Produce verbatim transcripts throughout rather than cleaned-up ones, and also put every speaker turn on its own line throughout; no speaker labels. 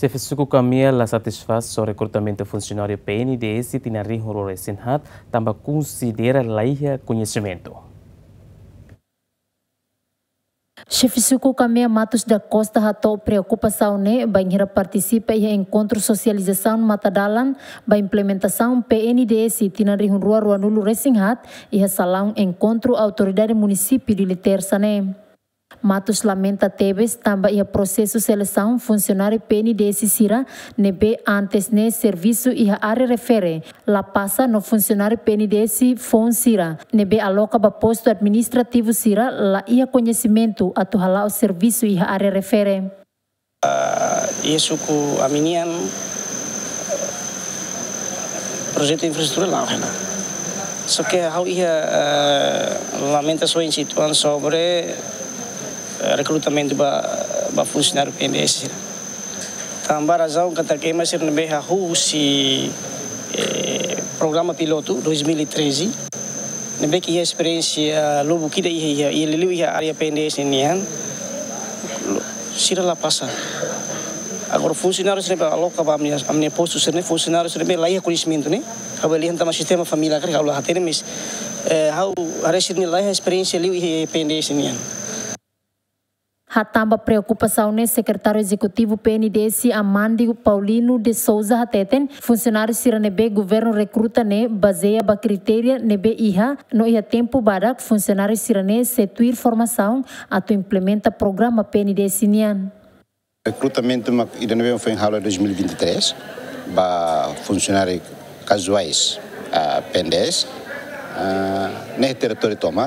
Se Suku Camia la satisfaz o recrutamento funcionário P N D S tina rinhoro resinhat também considera laia conhecimento.
Chefe Suku Camia Matos da Costa hatou preocupação ne banheira participa em encontro socialização matadalan ba implementação P N D S tina rinhoro rua nulu resinhat e salão encontro autoridade município de Litersa ne. Matos lamenta Tebes também o processo seleção funcionário P N D S Sira nebe antes ne serviço e a área refere la passa no funcionário P N D S Fon Sira nebe aloca ba posto administrativo Sira la ia conhecimento atu hala o serviço e a área refere.
Ia suku aminian projeto infraestrutura lá, só que how ia lamenta sua situação sobre recrutamento para para funcionário P N D S. Também razão que está aqui mas ser nebe hahu si programa piloto dois mil e treze nebe que a experiência logo que daí ia ia liu ia área P N D S nian sira la passa. Agora funcionários nebe aloca para minha minha posto ser funcionários nebe lá ia conhecimento né. Avalian também sistema família que kalau hatene mas how harus ni lá experiência liu ia P N D S nian.
Hatamba preocupação ne secretário executivo P N D S Amandi Paulino de Souza hateten funcionário siranebe governo recruta ne baseia ba criteria nebe iha no ia tempo badak funcionário sirane setuir formação atu implementa programa P N D S nian.
Recrutamento ida nebe foi em aula dois mil e vinte e três ba funcionário casuais uh, P N D S uh, ne território toma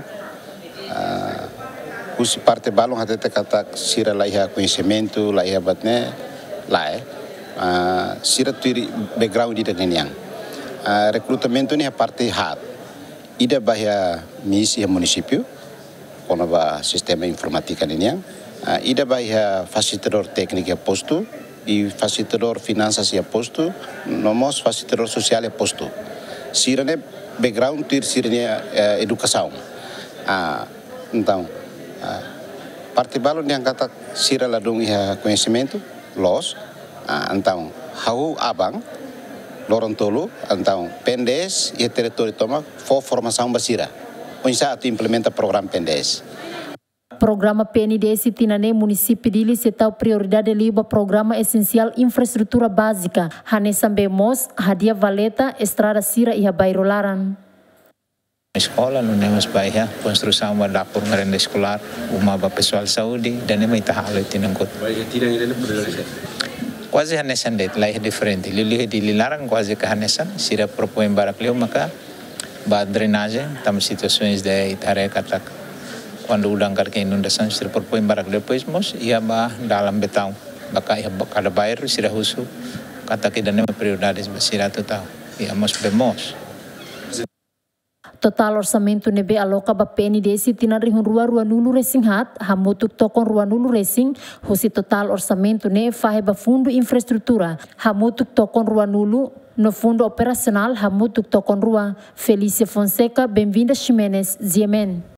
uh, Usi parte balong hati kata sira laiha conhecimento laiha batne lai uh, sira tuiri background di yang uh, recrutamento ni parte hat ida bahaya misi ya municipio kono ba sistema informatika ni yang uh, ida bahaya fasilitador teknik ya posto e fasilitador finanças ya posto nomos fasilitador social ya posto sira ne background tuiri sira ne uh, educação uh, então Uh, parte balon yang kata sira ladung ia conhecimento los uh, então hau abang lorontolo então P N D S e território toma for formação basira onde tu implementa programa P N D S.
Programa P N D S tinane município de Licetau prioridade liba programa essencial infraestrutura básica hane sambemos hadia valeta estrada sira e bairolaran.
Escola não temos baia construção uma dapur merenda escolar uma para pessoal saúde dan ini kita hal itu nangkut quase hanesan det lain diferente lili di lilaran quase ke hanesan sira propõe barak leu maka ba drenagem tam situações de itare katak quando udang karke inundação sira propõe barak depois mos ia ba dalam betão baka ia kada bairro sira husu katak dan ini prioridades sira total ia mos bemos.
Total orçamento nebe aloca ba P N D S tina rihun rua rua nulu racing hat hamutuk tokon rua nulu racing hosi total orçamento ne fahe ba fundo infraestrutura hamutuk tokon rua nulu no fundo operacional hamutuk tokon rua Felícia Fonseca bem-vinda Ximenes Ziemen.